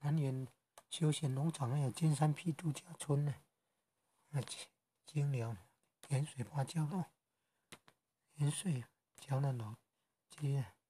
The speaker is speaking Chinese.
南园休闲农场，还有金山皮度假村呢，金寮盐水芭蕉哦，盐水交流楼街。